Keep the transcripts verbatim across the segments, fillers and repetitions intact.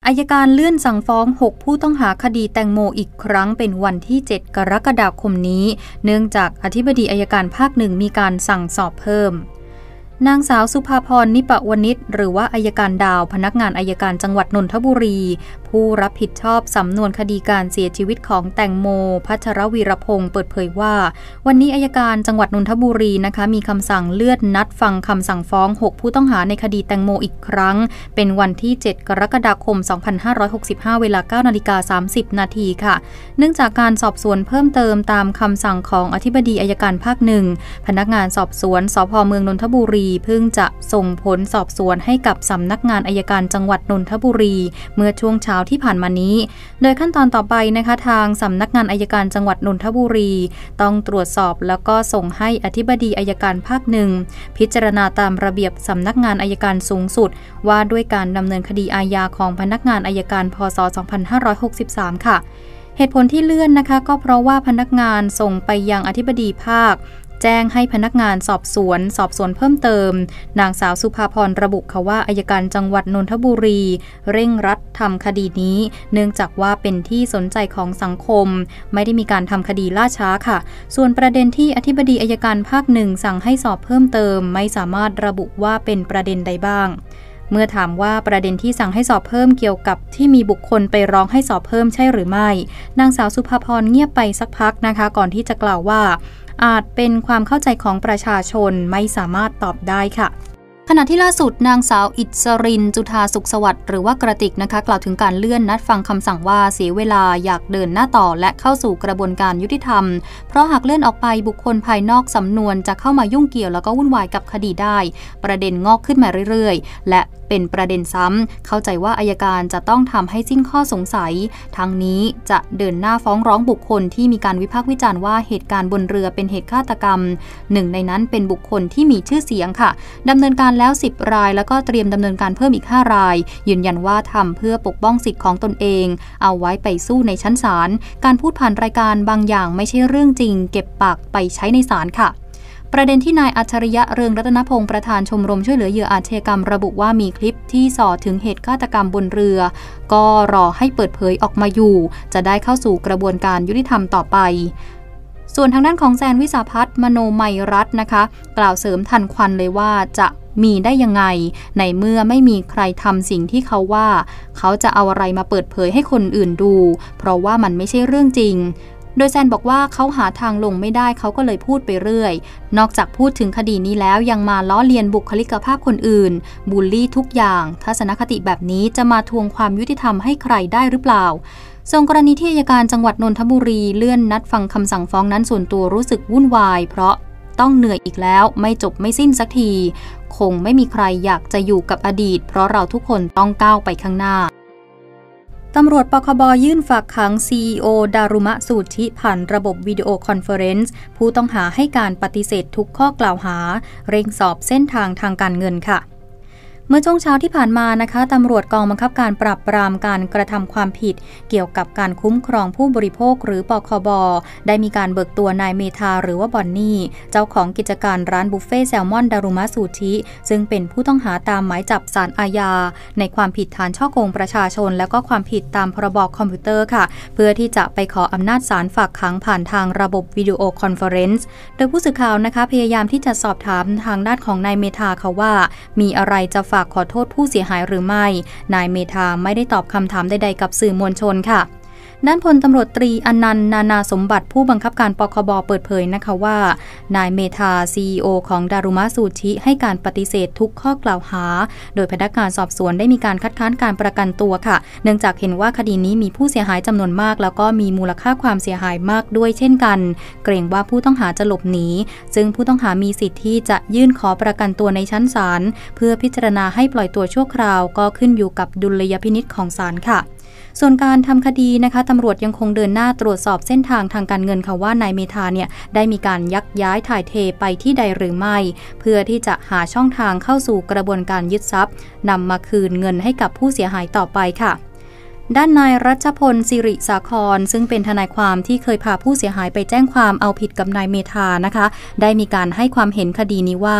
อัยการเลื่อนสั่งฟ้องหกผู้ต้องหาคดีแตงโมอีกครั้งเป็นวันที่เจ็ดกรกฎาคมนี้เนื่องจากอธิบดีอัยการภาคหนึ่งมีการสั่งสอบเพิ่มนางสาวสุภาพรนิปวณิชหรือว่าอัยการดาวพนักงานอัยการจังหวัดนนทบุรีผู้รับผิดชอบสำนวนคดีการเสียชีวิตของแตงโมพัชรวีรพงศ์เปิดเผยว่าวันนี้อัยการจังหวัดนนทบุรีนะคะมีคำสั่งเลื่อนนัดฟังคำสั่งฟ้องหกผู้ต้องหาในคดีแตงโมอีกครั้งเป็นวันที่เจ็ดกรกฎาคมสองพันห้าร้อยหกสิบห้าเวลา เก้านาฬิกาสามสิบนาทีค่ะเนื่องจากการสอบสวนเพิ่มเติมตามคำสั่งของอธิบดีอัยการภาคหนึ่งพนักงานสอบสวนสภ.เมืองนนทบุรีเพิ่งจะส่งผลสอบสวนให้กับสำนักงานอัยการจังหวัดนนทบุรีเมื่อช่วงเช้าที่ผ่านมานี้โดยขั้นตอนต่อไปนะคะทางสำนักงานอัยการจังหวัดนนทบุรีต้องตรวจสอบแล้วก็ส่งให้อธิบดีอัยการภาคหนึ่งพิจารณาตามระเบียบสำนักงานอัยการสูงสุดว่าด้วยการดำเนินคดีอาญาของพนักงานอัยการพ.ศ. สองพันห้าร้อยหกสิบสามค่ะเหตุผลที่เลื่อนนะคะก็เพราะว่าพนักงานส่งไปยังอธิบดีภาคแจ้งให้พนักงานสอบสวนสอบสวนเพิ่มเติมนางสาวสุภาพรระบุค่ะว่าอัยการจังหวัดนนทบุรีเร่งรัดทำคดีนี้เนื่องจากว่าเป็นที่สนใจของสังคมไม่ได้มีการทำคดีล่าช้าค่ะส่วนประเด็นที่อธิบดีอัยการภาคหนึ่งสั่งให้สอบเพิ่มเติมไม่สามารถระบุว่าเป็นประเด็นใดบ้างเมื่อถามว่าประเด็นที่สั่งให้สอบเพิ่มเกี่ยวกับที่มีบุคคลไปร้องให้สอบเพิ่มใช่หรือไม่นางสาวสุภาพรเงียบไปสักพักนะคะก่อนที่จะกล่าวว่าอาจเป็นความเข้าใจของประชาชนไม่สามารถตอบได้ค่ะขณะที่ล่าสุดนางสาวอิสรินจุฑาสุขสวัสดิ์หรือว่ากระติกนะคะกล่าวถึงการเลื่อนนัดฟังคำสั่งว่าเสียเวลาอยากเดินหน้าต่อและเข้าสู่กระบวนการยุติธรรมเพราะหากเลื่อนออกไปบุคคลภายนอกสำนวนจะเข้ามายุ่งเกี่ยวแล้วก็วุ่นวายกับคดีได้ประเด็นงอกขึ้นมาเรื่อยๆและเป็นประเด็นซ้ำเข้าใจว่าอัยการจะต้องทำให้สิ้นข้อสงสัยทั้งนี้จะเดินหน้าฟ้องร้องบุคคลที่มีการวิพากษ์วิจารณ์ว่าเหตุการณ์บนเรือเป็นเหตุฆาตกรรมหนึ่งในนั้นเป็นบุคคลที่มีชื่อเสียงค่ะดำเนินการแล้วสิบรายแล้วก็เตรียมดำเนินการเพิ่มอีกห้ารายยืนยันว่าทำเพื่อปกป้องสิทธิของตนเองเอาไว้ไปสู้ในชั้นศาลการพูดผ่านรายการบางอย่างไม่ใช่เรื่องจริงเก็บปากไปใช้ในศาลค่ะประเด็นที่นายอัจฉริยะเรืองรัตนพงศ์ประธานชมรมช่วยเหลือเหยื่ออาชญากรรมระบุว่ามีคลิปที่ส่อถึงเหตุฆาตกรรมบนเรือก็รอให้เปิดเผยออกมาอยู่จะได้เข้าสู่กระบวนการยุติธรรมต่อไปส่วนทางด้านของแซนวิสาภัทรมโนมัยรัตน์นะคะกล่าวเสริมทันควันเลยว่าจะมีได้ยังไงในเมื่อไม่มีใครทำสิ่งที่เขาว่าเขาจะเอาอะไรมาเปิดเผยให้คนอื่นดูเพราะว่ามันไม่ใช่เรื่องจริงโดยแซนบอกว่าเขาหาทางลงไม่ได้เขาก็เลยพูดไปเรื่อยนอกจากพูดถึงคดีนี้แล้วยังมาล้อเลียนบุคลิกภาพคนอื่นบูลลี่ทุกอย่างทัศนคติแบบนี้จะมาทวงความยุติธรรมให้ใครได้หรือเปล่าส่วนกรณีที่อัยการจังหวัดนนทบุรีเลื่อนนัดฟังคำสั่งฟ้องนั้นส่วนตัวรู้สึกวุ่นวายเพราะต้องเหนื่อยอีกแล้วไม่จบไม่สิ้นสักทีคงไม่มีใครอยากจะอยู่กับอดีตเพราะเราทุกคนต้องก้าวไปข้างหน้าตำรวจปคบ.ยื่นฝากขัง ซี อี โอ ดารุมะสูชิผ่านระบบวิดีโอคอนเฟอเรนซ์ผู้ต้องหาให้การปฏิเสธทุกข้อกล่าวหาเร่งสอบเส้นทางทางการเงินค่ะเมื่อช่วงเช้าที่ผ่านมานะคะตำรวจกองบังคับการปราบปรามการกระทำความผิดเกี่ยวกับการคุ้มครองผู้บริโภคหรือปคบ.ได้มีการเบิกตัวนายเมธาหรือว่าบอนนี่เจ้าของกิจการร้านบุฟเฟ่แซลมอนดารุมะซูชิซึ่งเป็นผู้ต้องหาตามหมายจับศาลอาญาในความผิดฐานฉ้อโกงประชาชนและก็ความผิดตามพรบคอมพิวเตอร์ค่ะเพื่อที่จะไปขออำนาจศาลฝากขังผ่านทางระบบวิดีโอคอนเฟอเรนซ์โดยผู้สื่อข่าวนะคะพยายามที่จะสอบถามทางด้านของนายเมธาเขาว่ามีอะไรจะฝากขอโทษผู้เสียหายหรือไม่นายเมธาไม่ได้ตอบคำถามใดๆกับสื่อมวลชนค่ะด้านพลตำรวจตรีอนันต์นานาสมบัติผู้บังคับการปคบ.เปิดเผยนะคะว่านายเมธา ซี อี โอ ของดารุมะซูชิให้การปฏิเสธทุกข้อกล่าวหาโดยพนักงานสอบสวนได้มีการคัดค้านการประกันตัวค่ะเนื่องจากเห็นว่าคดีนี้มีผู้เสียหายจำนวนมากแล้วก็มีมูลค่าความเสียหายมากด้วยเช่นกันเกรงว่าผู้ต้องหาจะหลบหนีซึ่งผู้ต้องหามีสิทธิ์ที่จะยื่นขอประกันตัวในชั้นศาลเพื่อพิจารณาให้ปล่อยตัวชั่วคราวก็ขึ้นอยู่กับดุลยพินิจของศาลค่ะส่วนการทำคดีนะคะตำรวจยังคงเดินหน้าตรวจสอบเส้นทางทางการเงินค่ะว่านายเมธาเนี่ยได้มีการยักย้ายถ่ายเทไปที่ใดหรือไม่เพื่อที่จะหาช่องทางเข้าสู่กระบวนการยึดทรัพย์นำมาคืนเงินให้กับผู้เสียหายต่อไปค่ะ ด้านนายรัชพลสิริสาครซึ่งเป็นทนายความที่เคยพาผู้เสียหายไปแจ้งความเอาผิดกับนายเมธานะคะได้มีการให้ความเห็นคดีนี้ว่า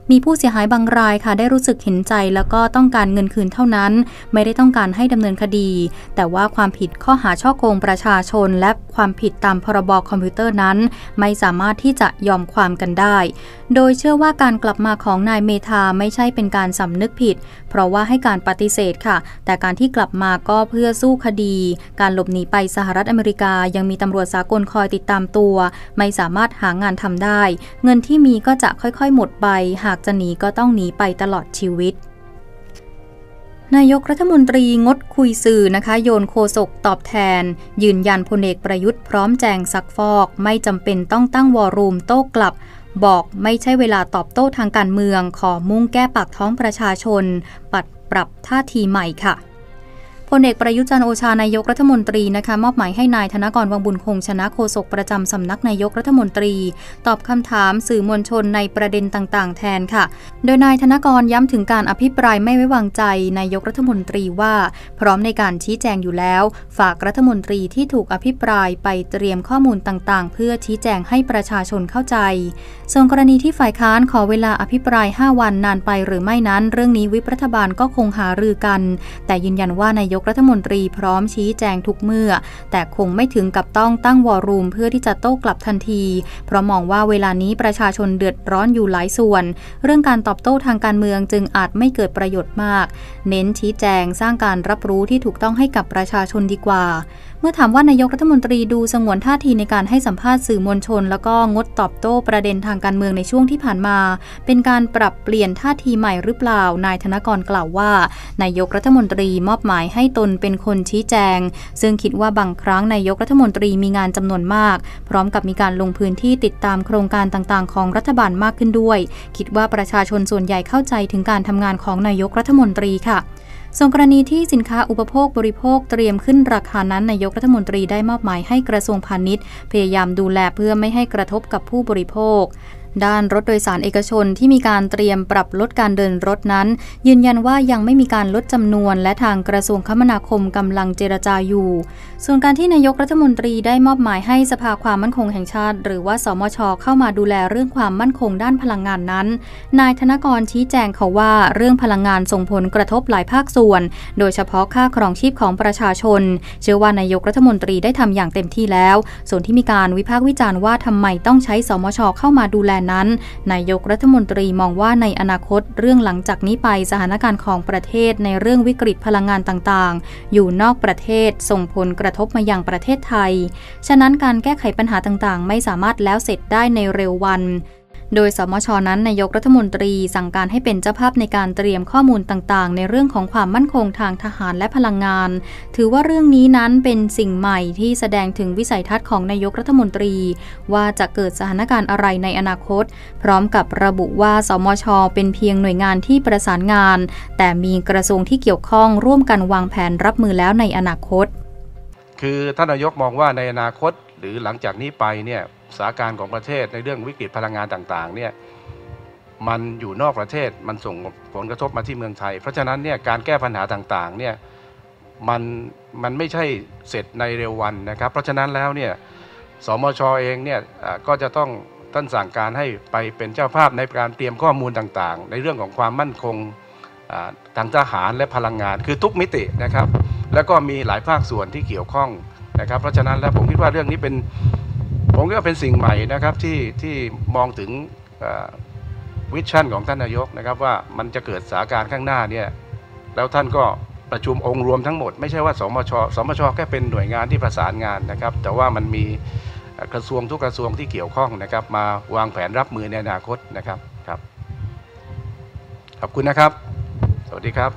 มีผู้เสียหายบางรายค่ะได้รู้สึกเห็นใจแล้วก็ต้องการเงินคืนเท่านั้นไม่ได้ต้องการให้ดำเนินคดีแต่ว่าความผิดข้อหาฉ้อโกงประชาชนและความผิดตามพรบคอมพิวเตอร์นั้นไม่สามารถที่จะยอมความกันได้โดยเชื่อว่าการกลับมาของนายเมธาไม่ใช่เป็นการสำนึกผิดเพราะว่าให้การปฏิเสธค่ะแต่การที่กลับมาก็เพื่อสู้คดีการหลบหนีไปสหรัฐอเมริกายังมีตำรวจสากลคอยติดตามตัวไม่สามารถหางานทำได้เงินที่มีก็จะค่อยๆหมดไปหากจะหนีก็ต้องหนีไปตลอดชีวิตนายกรัฐมนตรีงดคุยสื่อนะคะโยนโฆษกตอบแทนยืนยันพลเอกประยุทธ์พร้อมแจงซักฟอกไม่จำเป็นต้องตั้งวอรูมโต้กลับบอกไม่ใช่เวลาตอบโต้ทางการเมืองขอมุ่งแก้ปากท้องประชาชนปัดปรับท่าทีใหม่ค่ะพลเอกประยุทธ์จันทร์โอชานายกรัฐมนตรีนะคะมอบหมายให้นายธนกร วังบุญคงชนะโฆษกประจำสำนักนายกรัฐมนตรีตอบคำถามสื่อมวลชนในประเด็นต่างๆแทนค่ะโดยนายธนกรย้ำถึงการอภิปรายไม่ไว้วางใจนายกรัฐมนตรีว่าพร้อมในการชี้แจงอยู่แล้วฝากรัฐมนตรีที่ถูกอภิปรายไปเตรียมข้อมูลต่างๆเพื่อชี้แจงให้ประชาชนเข้าใจส่วนกรณีที่ฝ่ายค้านขอเวลาอภิปรายห้าวันนานไปหรือไม่นั้นเรื่องนี้วิปรัฐบาลก็คงหารือกันแต่ยืนยันว่านายกรัฐมนตรีพร้อมชี้แจงทุกเมื่อแต่คงไม่ถึงกับต้องตั้งวอรูมเพื่อที่จะโต้กลับทันทีเพราะมองว่าเวลานี้ประชาชนเดือดร้อนอยู่หลายส่วนเรื่องการตอบโต้ทางการเมืองจึงอาจไม่เกิดประโยชน์มากเน้นชี้แจงสร้างการรับรู้ที่ถูกต้องให้กับประชาชนดีกว่าเมื่อถามว่านายกรัฐมนตรีดูสงวนท่าทีในการให้สัมภาษณ์สื่อมวลชนแล้วก็งดตอบโต้ประเด็นทางการเมืองในช่วงที่ผ่านมาเป็นการปรับเปลี่ยนท่าทีใหม่หรือเปล่านายธนกรกล่าวว่านายกรัฐมนตรีมอบหมายให้ตนเป็นคนชี้แจงซึ่งคิดว่าบางครั้งนายกรัฐมนตรีมีงานจำนวนมากพร้อมกับมีการลงพื้นที่ติดตามโครงการต่างๆของรัฐบาลมากขึ้นด้วยคิดว่าประชาชนส่วนใหญ่เข้าใจถึงการทำงานของนายกรัฐมนตรีค่ะส่วนกรณีที่สินค้าอุปโภคบริโภคเตรียมขึ้นราคานั้นนายกรัฐมนตรีได้มอบหมายให้กระทรวงพาณิชย์พยายามดูแลเพื่อไม่ให้กระทบกับผู้บริโภคด้านรถโดยสารเอกชนที่มีการเตรียมปรับลดการเดินรถนั้นยืนยันว่ายังไม่มีการลดจำนวนและทางกระทรวงคมนาคมกำลังเจรจาอยู่ส่วนการที่นายกรัฐมนตรีได้มอบหมายให้สภาความมั่นคงแห่งชาติหรือว่าสมช.เข้ามาดูแลเรื่องความมั่นคงด้านพลังงานนั้นนายธนกรชี้แจงเขาว่าเรื่องพลังงานส่งผลกระทบหลายภาคส่วนโดยเฉพาะค่าครองชีพของประชาชนเชื่อว่านายกรัฐมนตรีได้ทำอย่างเต็มที่แล้วส่วนที่มีการวิพากษ์วิจารณ์ว่าทำไมต้องใช้สมช.เข้ามาดูแลนั้นนายกรัฐมนตรีมองว่าในอนาคตเรื่องหลังจากนี้ไปสถานการณ์ของประเทศในเรื่องวิกฤตพลังงานต่างๆอยู่นอกประเทศส่งผลกระทบมายังประเทศไทยฉะนั้นการแก้ไขปัญหาต่างๆไม่สามารถแล้วเสร็จได้ในเร็ววันโดยสมช.นั้นนายกรัฐมนตรีสั่งการให้เป็นเจ้าภาพในการเตรียมข้อมูลต่างๆในเรื่องของความมั่นคงทางทหารและพลังงานถือว่าเรื่องนี้นั้นเป็นสิ่งใหม่ที่แสดงถึงวิสัยทัศน์ของนายกรัฐมนตรีว่าจะเกิดสถานการณ์อะไรในอนาคตพร้อมกับระบุว่าสมช.เป็นเพียงหน่วยงานที่ประสานงานแต่มีกระทรวงที่เกี่ยวข้องร่วมกันวางแผนรับมือแล้วในอนาคตคือท่านนายกมองว่าในอนาคตหรือหลังจากนี้ไปเนี่ยสถานการณ์ของประเทศในเรื่องวิกฤตพลังงานต่างๆเนี่ยมันอยู่นอกประเทศมันส่งผลกระทบมาที่เมืองไทยเพราะฉะนั้นเนี่ยการแก้ปัญหาต่างๆเนี่ยมันมันไม่ใช่เสร็จในเร็ววันนะครับเพราะฉะนั้นแล้วเนี่ยสมช.เองเนี่ยก็จะต้องท่านสั่งการให้ไปเป็นเจ้าภาพในการเตรียมข้อมูลต่างๆในเรื่องของความมั่นคงทางทหารและพลังงานคือทุกมิตินะครับแล้วก็มีหลายภาคส่วนที่เกี่ยวข้องนะครับเพราะฉะนั้นแล้วผมคิดว่าเรื่องนี้เป็นผมคิดว่าเป็นสิ่งใหม่นะครับที่ที่มองถึงวิชั่นของท่านนายกนะครับว่ามันจะเกิดสถานการณ์ข้างหน้าเนี่ยแล้วท่านก็ประชุมองค์รวมทั้งหมดไม่ใช่ว่าสมช.สมช.แค่เป็นหน่วยงานที่ประสานงานนะครับแต่ว่ามันมีกระทรวงทุกกระทรวงที่เกี่ยวข้องนะครับมาวางแผนรับมือในอนาคตนะครับครับขอบคุณนะครับสวัสดีครับ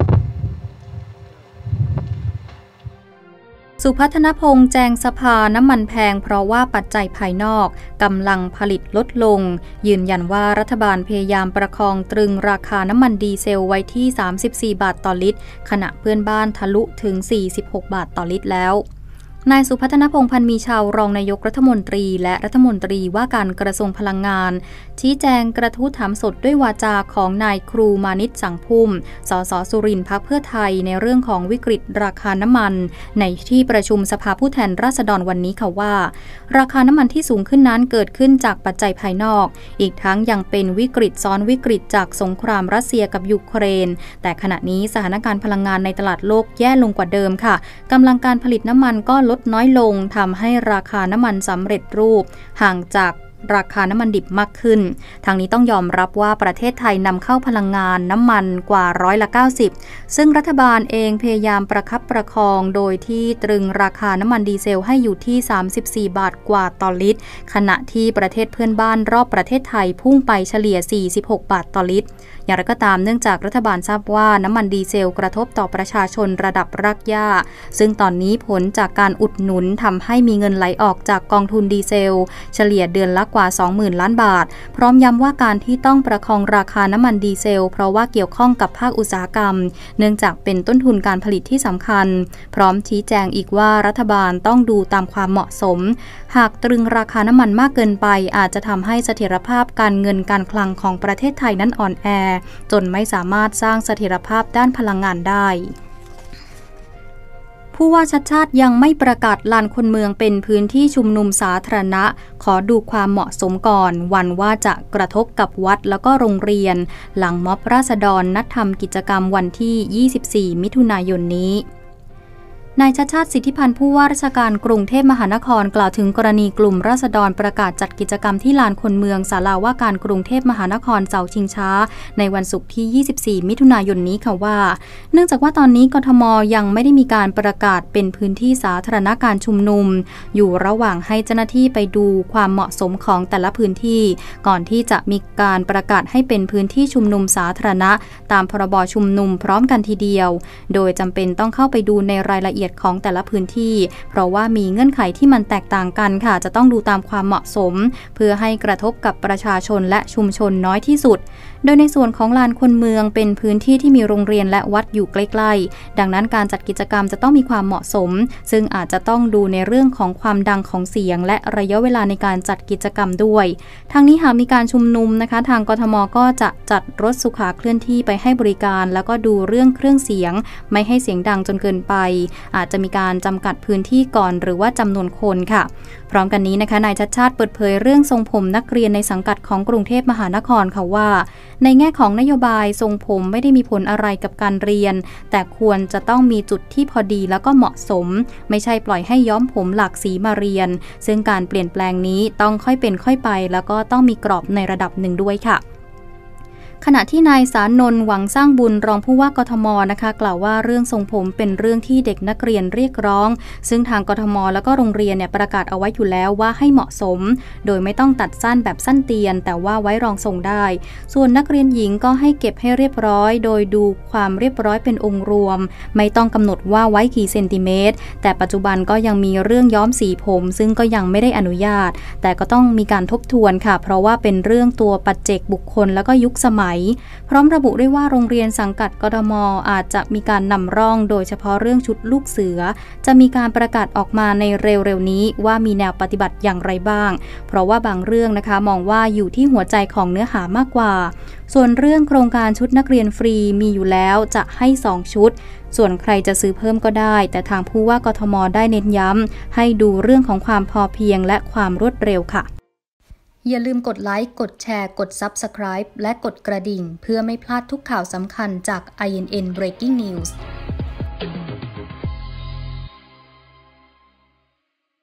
สุพัฒนพงษ์แจงสภาน้ำมันแพงเพราะว่าปัจจัยภายนอกกำลังผลิตลดลงยืนยันว่ารัฐบาลพยายามประคองตรึงราคาน้ำมันดีเซลไว้ที่สามสิบสี่บาทต่อลิตรขณะเพื่อนบ้านทะลุถึงสี่สิบหกบาทต่อลิตรแล้วนายสุพัฒนพงษ์พันธ์มีชาวรองนายกรัฐมนตรีและรัฐมนตรีว่าการกระทรวงพลังงานชี้แจงกระทู้ถามสดด้วยวาจาของนายครูมานิตสังพุ่มสสสุรินทร์พรรคเพื่อไทยในเรื่องของวิกฤตราคาน้ำมันในที่ประชุมสภาผู้แทนราษฎรวันนี้ค่ะว่าราคาน้ำมันที่สูงขึ้นนั้นเกิดขึ้นจากปัจจัยภายนอกอีกทั้งยังเป็นวิกฤตซ้อนวิกฤตจากสงครามรัสเซียกับยูเครนแต่ขณะนี้สถานการณ์พลังงานในตลาดโลกแย่ลงกว่าเดิมค่ะกำลังการผลิตน้ำมันก็ลดน้อยลงทำให้ราคาน้ำมันสำเร็จรูปห่างจากราคาน้ำมันดิบมากขึ้นทางนี้ต้องยอมรับว่าประเทศไทยนำเข้าพลังงานน้ำมันกว่าร้อยละเก้าสิบซึ่งรัฐบาลเองพยายามประคับประคองโดยที่ตรึงราคาน้ำมันดีเซลให้อยู่ที่สามสิบสี่บาทกว่าต่อลิตรขณะที่ประเทศเพื่อนบ้านรอบประเทศไทยพุ่งไปเฉลี่ยสี่สิบหกบาทต่อลิตรอย่างไรก็ตามเนื่องจากรัฐบาลทราบว่าน้ำมันดีเซลกระทบต่อประชาชนระดับรากหญ้าซึ่งตอนนี้ผลจากการอุดหนุนทำให้มีเงินไหลออกจากกองทุนดีเซลเฉลี่ยเดือนละกว่า สองหมื่นล้านบาทพร้อมย้ำว่าการที่ต้องประคองราคาน้ำมันดีเซลเพราะว่าเกี่ยวข้องกับภาคอุตสาหกรรมเนื่องจากเป็นต้นทุนการผลิตที่สำคัญพร้อมชี้แจงอีกว่ารัฐบาลต้องดูตามความเหมาะสมหากตรึงราคาน้ำมันมากเกินไปอาจจะทำให้เสถียรภาพการเงินการคลังของประเทศไทยนั้นอ่อนแอจนไม่สามารถสร้างเสถียรภาพด้านพลังงานได้ผู้ว่าชัดชาติยังไม่ประกาศลานคนเมืองเป็นพื้นที่ชุมนุมสาธารณะขอดูความเหมาะสมก่อนวันว่าจะกระทบกับวัดแล้วก็โรงเรียนหลังม็อบราษฎรนัดทำกิจกรรมวันที่ยี่สิบสี่มิถุนายนนี้นายชัชชาติสิทธิพันธ์ผู้ว่าราชการกรุงเทพมหานครกล่าวถึงกรณีกลุ่มราษฎรประกาศจัดกิจกรรมที่ลานคนเมืองศาลาว่าการกรุงเทพมหานครเสาชิงช้าในวันศุกร์ที่ยี่สิบสี่มิถุนายนนี้ค่ะว่าเนื่องจากว่าตอนนี้กทม.ยังไม่ได้มีการประกาศเป็นพื้นที่สาธารณการชุมนุมอยู่ระหว่างให้เจ้าหน้าที่ไปดูความเหมาะสมของแต่ละพื้นที่ก่อนที่จะมีการประกาศให้เป็นพื้นที่ชุมนุมสาธารณะตามพรบชุมนุมพร้อมกันทีเดียวโดยจำเป็นต้องเข้าไปดูในรายละเอียดของแต่ละพื้นที่เพราะว่ามีเงื่อนไขที่มันแตกต่างกันค่ะจะต้องดูตามความเหมาะสมเพื่อให้กระทบกับประชาชนและชุมชนน้อยที่สุดโดยในส่วนของลานคนเมืองเป็นพื้นที่ที่มีโรงเรียนและวัดอยู่ใกล้ๆดังนั้นการจัดกิจกรรมจะต้องมีความเหมาะสมซึ่งอาจจะต้องดูในเรื่องของความดังของเสียงและระยะเวลาในการจัดกิจกรรมด้วยทางนี้หากมีการชุมนุมนะคะทางกทม.ก็จะจัดรถสุขาเคลื่อนที่ไปให้บริการแล้วก็ดูเรื่องเครื่องเสียงไม่ให้เสียงดังจนเกินไปอาจจะมีการจำกัดพื้นที่ก่อนหรือว่าจำนวนคนค่ะพร้อมกันนี้นะคะนายชัชชาติเปิดเผยเรื่องทรงผมนักเรียนในสังกัดของกรุงเทพมหานครค่ะว่าในแง่ของนโยบายทรงผมไม่ได้มีผลอะไรกับการเรียนแต่ควรจะต้องมีจุดที่พอดีแล้วก็เหมาะสมไม่ใช่ปล่อยให้ย้อมผมหลากสีมาเรียนซึ่งการเปลี่ยนแปลงนี้ต้องค่อยเป็นค่อยไปแล้วก็ต้องมีกรอบในระดับหนึ่งด้วยค่ะขณะที่นายสานนท์หวังสร้างบุญรองผู้ว่ากทม.นะคะกล่าวว่าเรื่องทรงผมเป็นเรื่องที่เด็กนักเรียนเรียกร้องซึ่งทางกทม.แล้วก็โรงเรียนเนี่ยประกาศเอาไว้อยู่แล้วว่าให้เหมาะสมโดยไม่ต้องตัดสั้นแบบสั้นเตียนแต่ว่าไว้รองทรงได้ส่วนนักเรียนหญิงก็ให้เก็บให้เรียบร้อยโดยดูความเรียบร้อยเป็นองค์รวมไม่ต้องกำหนดว่าไว้กี่เซนติเมตรแต่ปัจจุบันก็ยังมีเรื่องย้อมสีผมซึ่งก็ยังไม่ได้อนุญาตแต่ก็ต้องมีการทบทวนค่ะเพราะว่าเป็นเรื่องตัวปัจเจกบุคคลแล้วก็ยุคสมัยพร้อมระบุด้วยว่าโรงเรียนสังกัดกทม.อาจจะมีการนำร่องโดยเฉพาะเรื่องชุดลูกเสือจะมีการประกาศออกมาในเร็วๆนี้ว่ามีแนวปฏิบัติอย่างไรบ้างเพราะว่าบางเรื่องนะคะมองว่าอยู่ที่หัวใจของเนื้อหามากกว่าส่วนเรื่องโครงการชุดนักเรียนฟรีมีอยู่แล้วจะให้สองชุดส่วนใครจะซื้อเพิ่มก็ได้แต่ทางผู้ว่ากทม.ได้เน้นย้ำให้ดูเรื่องของความพอเพียงและความรวดเร็วค่ะอย่าลืมกดไลค์ กดแชร์ กด ซับสไครบ์ และกดกระดิ่งเพื่อไม่พลาดทุกข่าวสำคัญจาก ไอ เอ็น เอ็น Breaking News